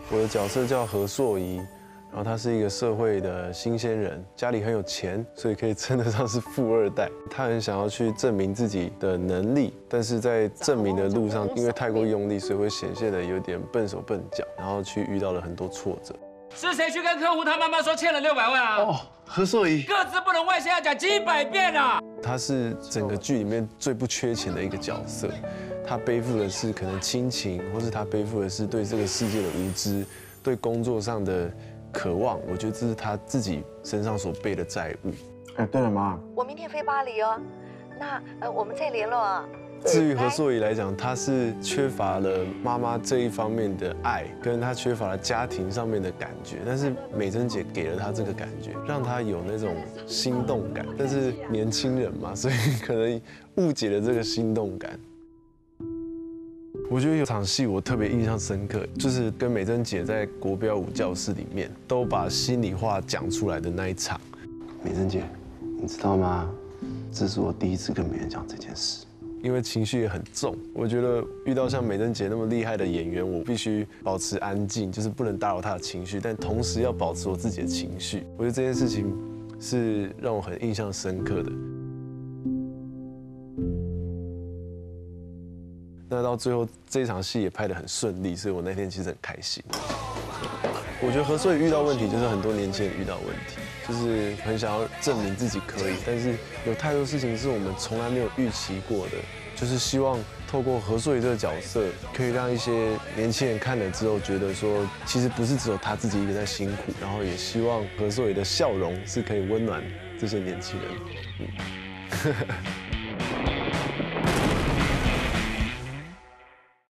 我的角色叫何硕仪，然后他是一个社会的新鲜人，家里很有钱，所以可以称得上是富二代。他很想要去证明自己的能力，但是在证明的路上，因为太过用力，所以会显现的有点笨手笨脚，然后去遇到了很多挫折。 是谁去跟客户他妈妈说欠了600万啊？ 哦，何硕仪， 个资不能外泄，要讲几百遍啊！ 他是整个剧里面最不缺钱的一个角色，他背负的是可能亲情，或是他背负的是对这个世界的无知，对工作上的渴望。我觉得这是他自己身上所背的债务。 哎，对了，妈， 我明天飞巴黎哦，那我们再联络啊。 至于何硕仪来讲，他是缺乏了妈妈这一方面的爱，跟他缺乏了家庭上面的感觉。但是美珍姐给了他这个感觉，让他有那种心动感。但是年轻人嘛，所以可能误解了这个心动感。我觉得有场戏我特别印象深刻，就是跟美珍姐在国标舞教室里面都把心里话讲出来的那一场。美珍姐，你知道吗？这是我第一次跟别人讲这件事。因为情绪也很重，我觉得遇到像美珍姐那么厉害的演员，我必须保持安静，就是不能打扰她的情绪，但同时要保持我自己的情绪。我觉得这件事情是让我很印象深刻的。那到最后这一场戏也拍得很顺利，所以我那天其实很开心。我觉得何硕仪遇到问题，就是很多年轻人遇到问题，就是很想要证明自己可以，但是有太多事情是我们从来没有预期过的，就是希望透过何硕仪这个角色，可以让一些年轻人看了之后觉得说，其实不是只有他自己一个在辛苦，然后也希望何硕仪的笑容是可以温暖这些年轻人。